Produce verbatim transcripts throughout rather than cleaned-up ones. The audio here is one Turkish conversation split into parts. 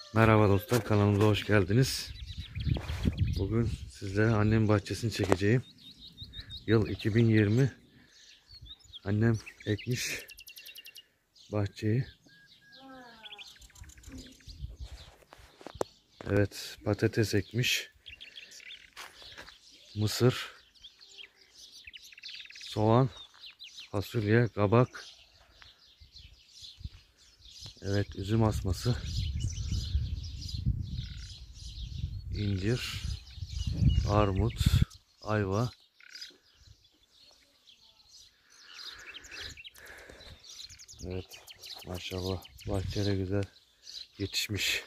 Merhaba dostlar, kanalımıza hoş geldiniz. Bugün sizlere annem bahçesini çekeceğim. Yıl iki bin yirmi. Annem ekmiş bahçeyi. Evet, patates ekmiş. Mısır, soğan, fasulye, kabak. Evet, üzüm asması. İncir, armut, ayva. Evet, maşallah bahçede güzel yetişmiş.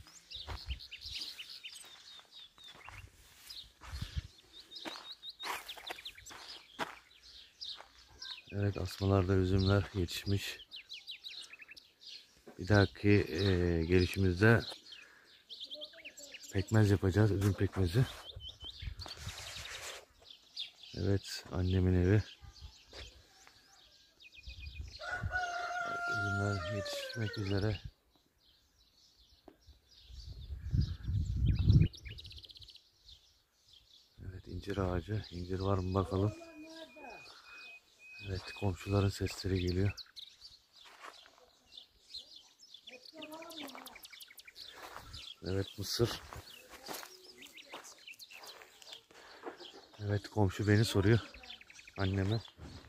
Evet, asmalarda üzümler yetişmiş. Bir dahaki e, gelişimizde pekmez yapacağız, üzüm pekmezi. Evet, annemin evi. Üzümler yetişmek üzere. Evet, incir ağacı. İncir var mı bakalım. Evet, komşuların sesleri geliyor. Evet, mısır. Evet, komşu beni soruyor. Anneme.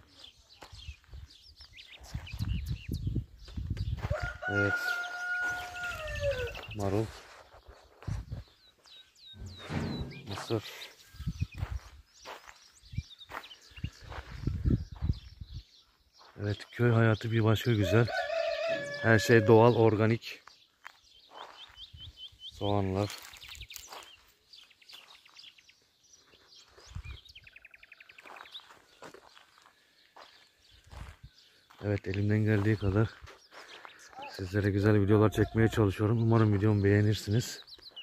Evet. Marul. Mısır. Evet, köy hayatı bir başka güzel. Her şey doğal, organik. Soğanlar. Evet, elimden geldiği kadar sizlere güzel videolar çekmeye çalışıyorum. Umarım videomu beğenirsiniz.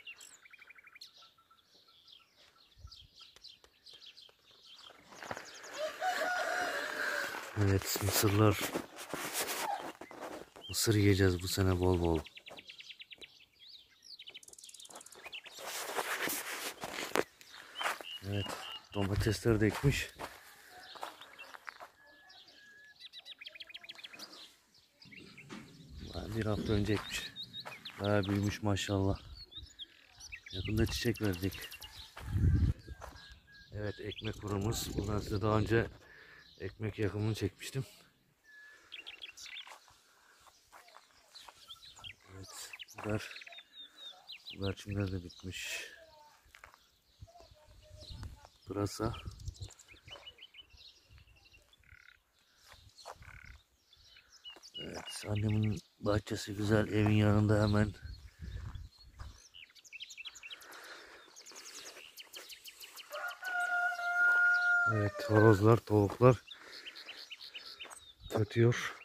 Evet, mısırlar. Mısır yiyeceğiz bu sene bol bol. Evet, domatesleri de ekmiş. Bir hafta önce ekmiş. Bayağı büyümüş maşallah. Yakında çiçek verecek. Evet, ekmek fırınımız. Bundan size daha önce ekmek yakımını çekmiştim. Evet, biber. Biberçimler de bitmiş. Pırasa. Evet, annemin bahçesi güzel. Evin yanında hemen. Evet, horozlar, tavuklar ötüyor.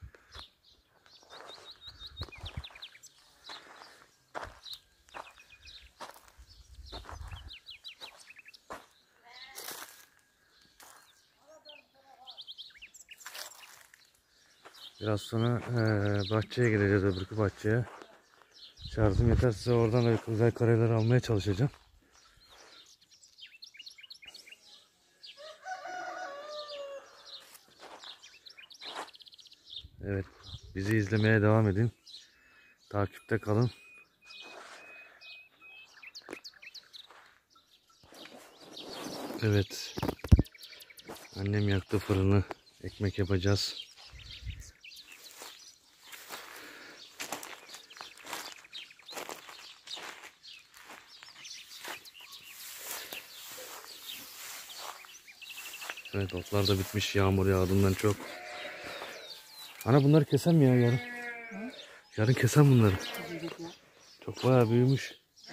Biraz sonra ee, bahçeye gideceğiz, öbürkü bahçeye. Şarjım yeterse oradan da güzel kareler almaya çalışacağım. Evet, bizi izlemeye devam edin. Takipte kalın. Evet. Annem yaktı fırını. Ekmek yapacağız. Evet, otlar da bitmiş yağmur yağdığından çok. Ana bunları kesem mi ya yarın? Hı? Yarın kesem bunları. Çok bayağı büyümüş.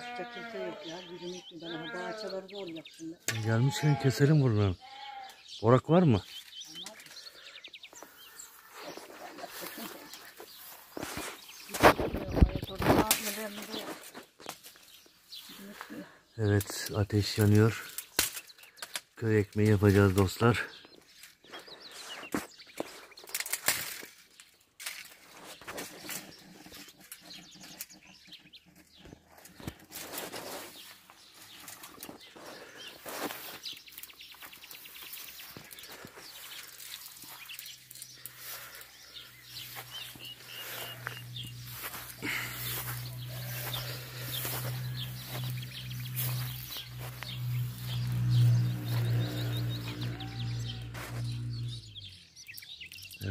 Gelmişken keselim buradan. Orak var mı? Evet, ateş yanıyor. Köy ekmeği yapacağız dostlar.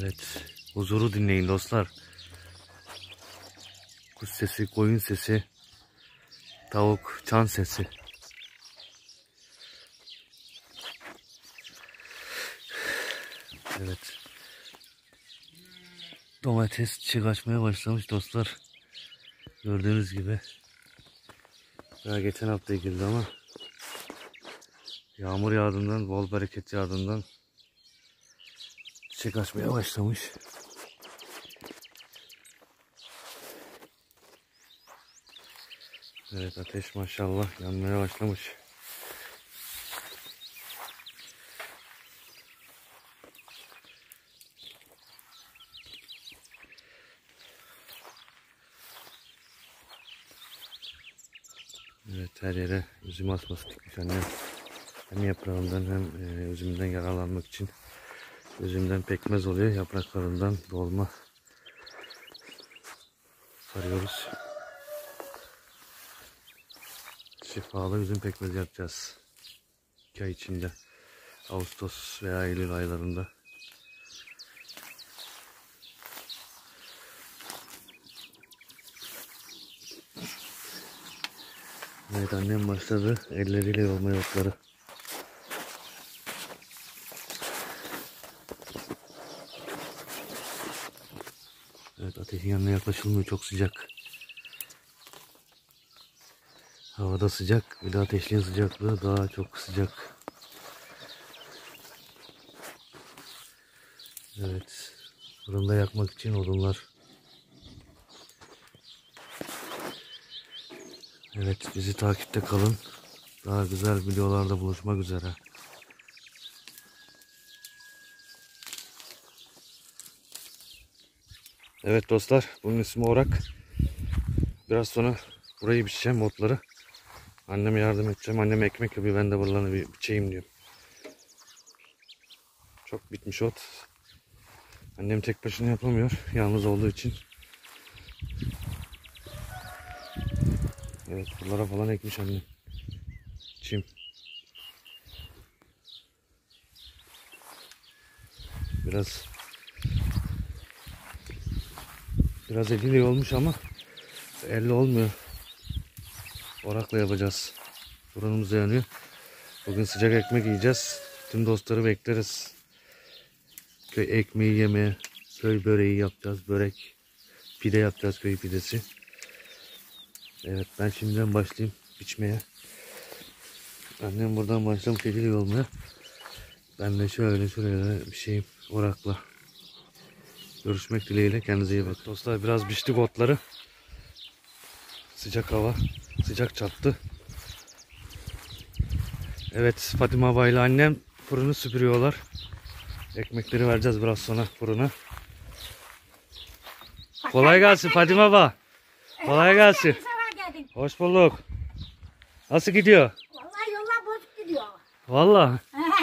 Evet, huzuru dinleyin dostlar. Kuş sesi, koyun sesi, tavuk, çan sesi. Evet. Domates çiçek açmaya başlamış dostlar. Gördüğünüz gibi. Daha geçen hafta ekildi ama yağmur yağdığından, bol bereket yağdığından çiçek açmaya başlamış. Evet, ateş maşallah yanmaya başlamış. Evet, her yere üzüm asması dikmiş annem. Hem yaprağından hem e, üzümden yararlanmak için. Üzümden pekmez oluyor, yapraklarından dolma sarıyoruz. Şifalı üzüm pekmezi yapacağız. iki ay içinde. Ağustos veya Eylül aylarında. Evet, annem başladı elleriyle yolma otları. Evet, ateşin yanına yaklaşılmıyor, çok sıcak. Havada sıcak, bir de ateşliğin sıcaklığı daha çok sıcak. Evet, fırında yakmak için odunlar. Evet, bizi takipte kalın. Daha güzel videolarda buluşmak üzere. Evet dostlar, bunun ismi orak. Biraz sonra burayı biçeceğim, otları. Anneme yardım edeceğim. Annem ekmek yapıyor, ben de buralarını bir biçeyim diyorum. Çok bitmiş ot. Annem tek başına yapamıyor, yalnız olduğu için. Evet, buralara falan ekmiş annem. Çim. Biraz Biraz eliyle olmuş ama elle olmuyor. Orakla yapacağız. Buranımız yanıyor. Bugün sıcak ekmek yiyeceğiz. Tüm dostları bekleriz. Köy ekmeği yemeye, köy böreği yapacağız. Börek, pide yapacağız, köy pidesi. Evet, ben şimdiden başlayayım biçmeye. Annem buradan başlamış eliyle olmaya. Ben de şöyle şöyle bir şeyim orakla. Görüşmek dileğiyle, kendinize iyi bakın. Dostlar, biraz biçtik otları. Sıcak hava, sıcak çarptı. Evet, Fatime Baba ile annem fırını süpürüyorlar. Ekmekleri vereceğiz biraz sonra fırına. Kolay gelsin Fatime Baba. Kolay gelsin. Hoş bulduk. Nasıl gidiyor? Vallahi yollar bozuk gidiyor. Vallahi.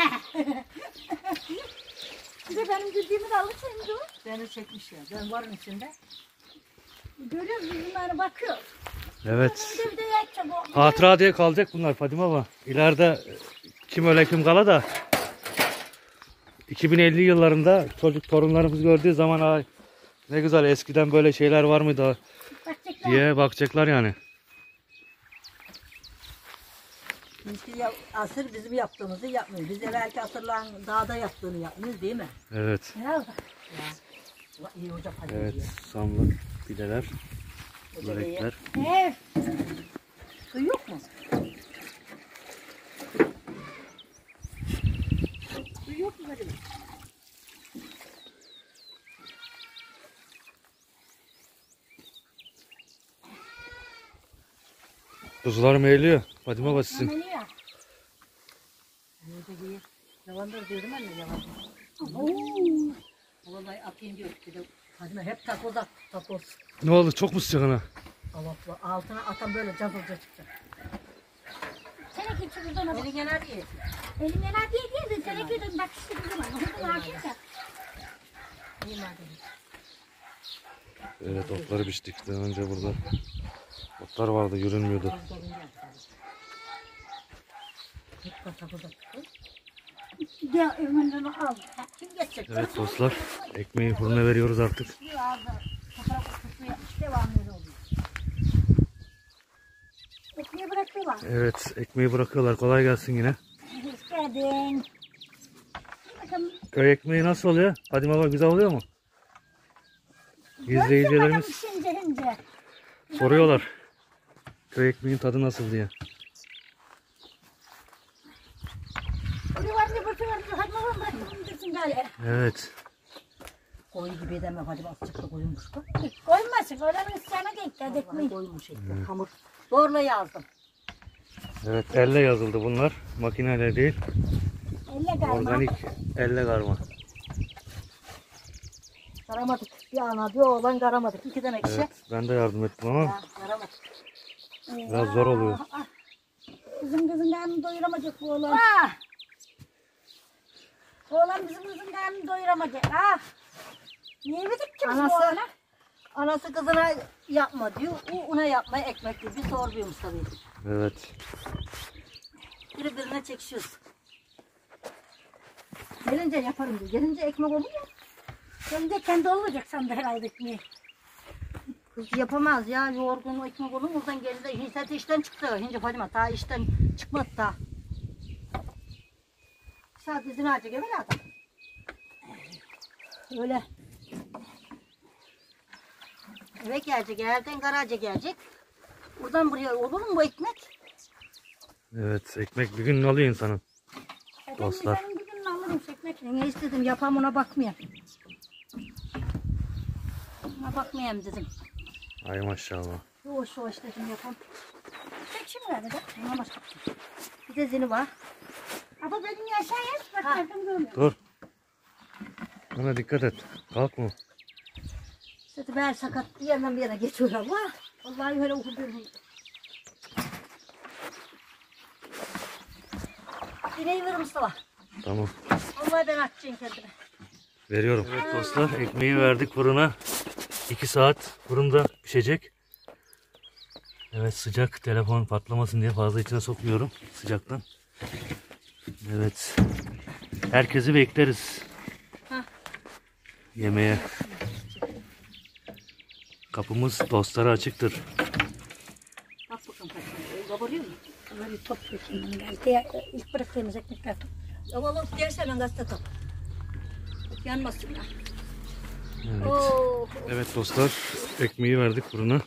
Bir de benim güldüğümü de alırsan dur. Beni çekmiş ya. Ben varım içinde. Görüyoruz biz bunlara bakıyoruz. Evet. Bir de bir de yetecek o. Hatıra diye kalacak bunlar Fatime Baba. İleride kim öle kim kala da iki bin elli yıllarında çocuk torunlarımız gördüğü zaman ay ne güzel eskiden böyle şeyler var mıydı Bakacaklar. diye bakacaklar yani. Eski ya- asır bizim yaptığımızı yapmıyor. Biz evvelki asırların dağda yaptığını yapmıyoruz değil mi? Evet. Herhalde. Ya, iyi hocam hadi Evet. diye. Samlı pideler, Hoca börekler. Evet. Su yok mu? Su yok mu böyle? Kuzular meyliyor. Fatime Baba sizin. Hemen ya. Hoca diye. Yalandır diyordum anne yalan. Oo. Vallahi atayım diyor. Bir de Fadime hep takoz at takoz. Ne oldu? Çok mu sıcak ana? Allah'la altına atan böyle cazılca çıktı. Teneke çıkırdan ama. Elin yanar diye. Elim yanar diye değil de teneke de bak işte bir zaman. Orada hakim de. İyi madem. Evet, otları biçtik. Daha önce burada otlar vardı, yürünmüyordu. Rüzgarın geldi. Hep takoz attı. de ömrünü al. Kim geçecek? Evet dostlar, ekmeği fırına veriyoruz artık. Bir ağzı toprak kutusu yapmış. Devamlı oluyor. Ekmeği bırakıyorlar. Evet, ekmeği bırakıyorlar. Kolay gelsin yine. Hoş geldin. Bakın. Köy ekmeği nasıl oluyor? Hadi baba, güzel oluyor mu? İzleyicilerimiz Şimdi hince. soruyorlar. Köy ekmeğin tadı nasıl diye. Oraya var ne bakıyor var. Hadi bakalım bırakın gitsin gari. Evet. Koyu gibi edemem. Hadi azıcık da koymuş da. Koymasın. Oranın isyanına denk geldi Vallahi ekmeği. koymuş ekmek. Hamur. Zorla yazdım. Evet, elle yazıldı bunlar. Makineyle değil. Elle galiba. Organik elle karma. Karamadık. Bir ana bir oğlan karamadık. İki tane kişi. Evet, ben de yardım ettim ama Ya, karamadık. biraz zor oluyor. Ah, Kızım kızın karnını doyuramayacak bu oğlan. Ah! Oğlan bizim kızın karnını doyuramayacak. Ah! Niye yedik ki biz bu Anası- oğlana? Anası kızına yapma diyor. O ona yapma ekmek diyor. Bir sormuyormuş tabii. Evet. Birbirine çekişiyoruz. Gelince yaparım diyor. Gelince ekmek olur ya. Sen de kendi olacak sandı herhalde ekmeği. Kız yapamaz ya. Yorgun ekmek olur mu? Oradan gelince Hinsat işten çıktı. Hince Fadime ta işten çıkmadı ta. Saat izini açacak evvel adam. Öyle. Eve gelecek. Evden garaja gelecek. Buradan buraya olur mu bu ekmek? Evet, ekmek bir gün alıyor insanın. Zaten Dostlar. Senin bir gün alırım ekmek. Ne istedim yapam ona bakmayayım. Ona bakmayayım dedim. Ay maşallah. Yoğuş yoğuş dedim yapam. Tek şimdi verdi de. Ona başka. Bir de zini var. Ama benim yaşayız. Bak Ha. arkamı görmüyorum. Dur. Buna dikkat et. Kalkma. Sırtı ben sakat bir yerden bir yere geçiyor ama. Vallahi öyle okuduğum. Dineyi ver Mustafa. Tamam. Vallahi ben açacağım kendime. Veriyorum. Evet dostlar, ekmeği verdik fırına. iki saat fırında pişecek. Evet, sıcak, telefon patlamasın diye fazla içine sokmuyorum sıcaktan. Evet. Herkesi bekleriz. Hah. Yemeğe. Kapımız dostlara açıktır. Bak bakalım kaç. Kabarıyor mu? Böyle topluyor şimdi. Belki ilk bıraktığımız ekmekler topluyor. Ya oğlum dersen ben gazete top. Yanmasın ya. Evet. Oo. Evet dostlar, ekmeği verdik fırına.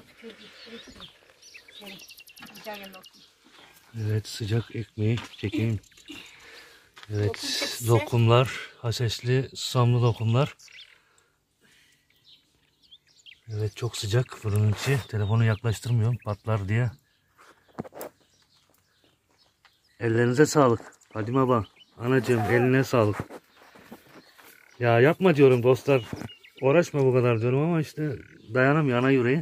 Evet, sıcak ekmeği çekeyim. Evet, lokumlar, haşhaşlı, susamlı lokumlar. Evet, çok sıcak fırının içi. Telefonu yaklaştırmıyorum, patlar diye. Ellerinize sağlık. Fadime abla, anacığım eline sağlık. Ya yapma diyorum dostlar. Uğraşma bu kadar diyorum ama işte dayanamıyor ana yüreği.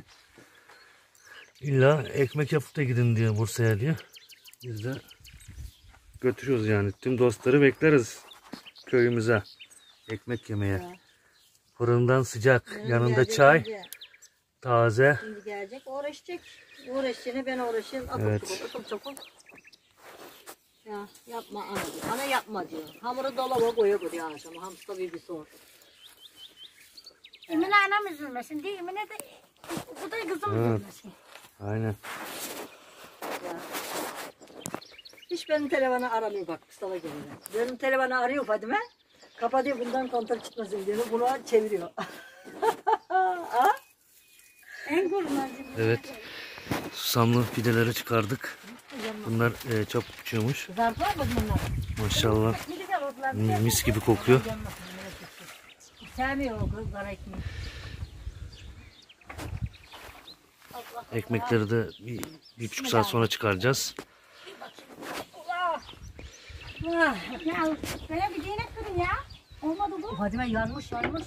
İlla ekmek yapıp da gidin diyor Bursa'ya diyor. Biz de götürüyoruz yani. Tüm dostları bekleriz köyümüze. Ekmek yemeye. Fırından sıcak. Yarın Yanında gelecek, çay. Şimdi, Taze. şimdi gelecek uğraşacak. Uğraşacağını ben uğraşayım. Atıp Evet. çubuk, atıp çubuk. Ya yapma ana diyor. Ana yapma diyor. Hamuru dolaba koyuyor ya akşam. Hamsta bir bir sor. Emine anam üzülmesin diye Emine de bu da kızım Evet. üzülmesin. Aynen. Ya. Hiç benim telefonu aramıyor bak Mustafa gelene. Benim telefonu arıyor Fadime. Kapatıyor bundan kontrol çıkmasın diyor. Bunu çeviriyor. Ha? En kurnazı. Evet. Susamlı pideleri çıkardık. Bunlar e, çok uçuyormuş. Kızartma mı bunlar? Maşallah. Ne güzel oldular. Mis gibi kokuyor. Sevmiyor o kızlar ekmeği. Ekmekleri de bir, bir buçuk saat sonra çıkaracağız. Ah, Ya böyle bir değnek kırın ya. Olmadı bu. Fadime yanmış yanmış.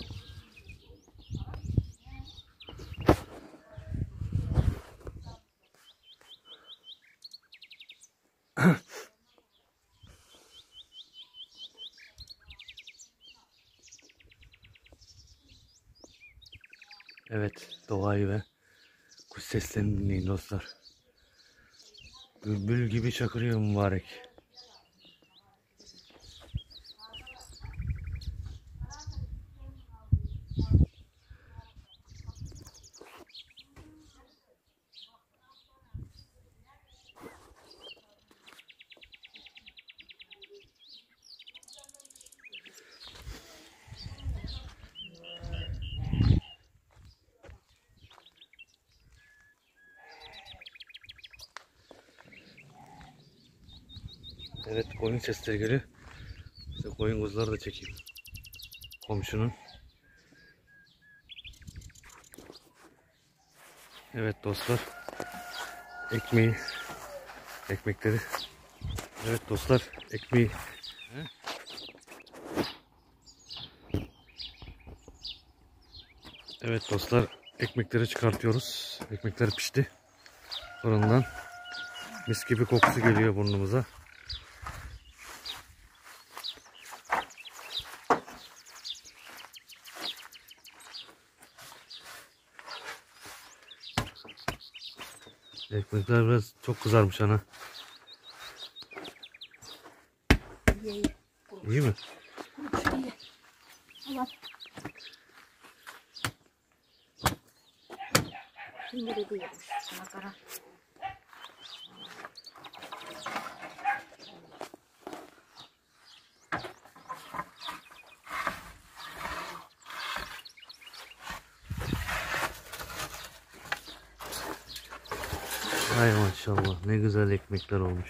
Evet, doğayı ve kuş seslerini dinleyin dostlar. Bülbül gibi çakırıyor mübarek. Evet, koyun sesleri geliyor. İşte koyun kuzuları da çekeyim. Komşunun. Evet dostlar. Ekmeği. Ekmekleri. Evet dostlar. Ekmeği. He? Evet dostlar. Ekmekleri çıkartıyoruz. Ekmekler pişti. Fırından. Mis gibi kokusu geliyor burnumuza. Ekmekler biraz çok kızarmış ana. İyi iyi. İyi mi? İyi. Allah. Şimdi de duyuyormuş. Makara. Ay maşallah, ne güzel ekmekler olmuş.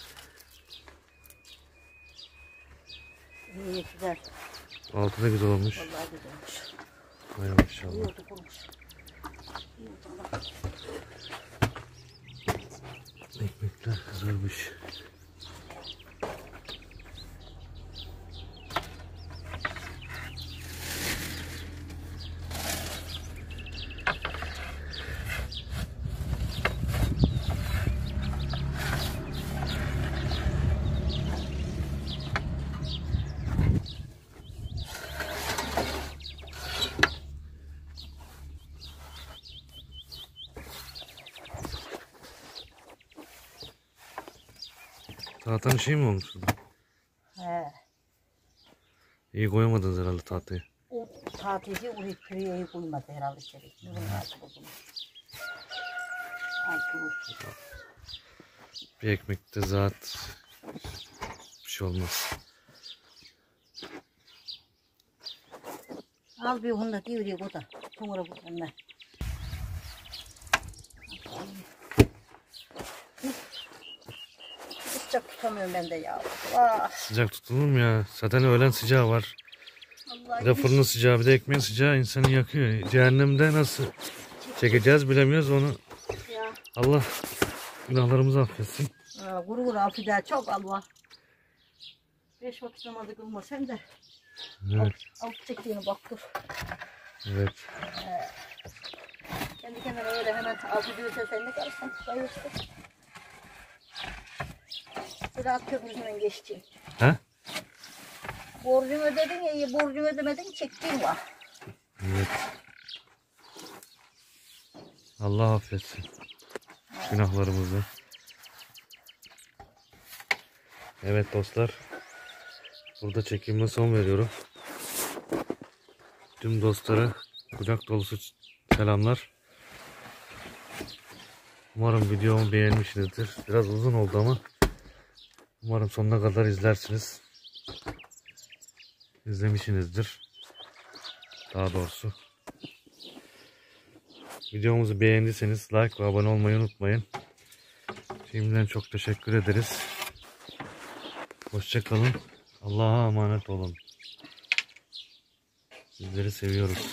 İyi güzel. Altı da güzel olmuş. Vallahi güzel olmuş. Ay İyi maşallah. oldu olmuş. İyi oldu Allah. Ekmekler kızarmış. Tahtanın şey mi olmuş burada? He. İyi koyamadınız herhalde tahtayı. O tatili oraya kırıya koymadı herhalde içeri. Nurun altı bozulmuş. Ay kurur. Bir ekmekte zat bir şey olmaz. Al bir onu da devriye koy da. Sonra bu önüne. Sıcak tutamıyorum ben de ya. Vah. Sıcak tutulur mu ya? Zaten öğlen sıcağı var. Allah Bir de fırının sıcağı, bir de ekmeğin sıcağı insanı yakıyor. Cehennemde nasıl çekeceğiz bilemiyoruz onu. ya. Allah günahlarımızı affetsin. Aa, Kuru kuru affeder çok Allah. Beş vakit namazı kılma sen de. Evet, Alt çektiğini bak dur. evet. Kendi kendine öyle hemen altı diyorsa sen de karışsın. Bayırsın. Ziraat köprüsünden geçeceğim. Ha? Borcunu ödedin ya, iyi borcunu ödemedin çektiğin var. Evet. Allah affetsin günahlarımızı. Evet dostlar. Burada çekimime son veriyorum. Tüm dostlara kucak dolusu selamlar. Umarım videomu beğenmişsinizdir. Biraz uzun oldu ama umarım sonuna kadar izlersiniz. İzlemişsinizdir. Daha doğrusu. Videomuzu beğendiyseniz like ve abone olmayı unutmayın. Şimdiden çok teşekkür ederiz. Hoşça kalın. Allah'a emanet olun. Sizleri seviyoruz.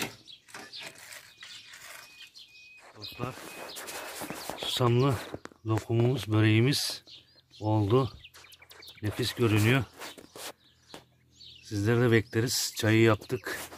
Dostlar, susamlı lokumumuz, böreğimiz oldu. Nefis görünüyor. Sizleri de bekleriz. Çayı yaptık.